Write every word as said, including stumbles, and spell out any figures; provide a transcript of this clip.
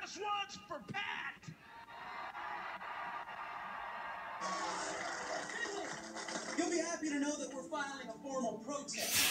Last one's for Pat. You'll be happy to know that we're filing a formal protest.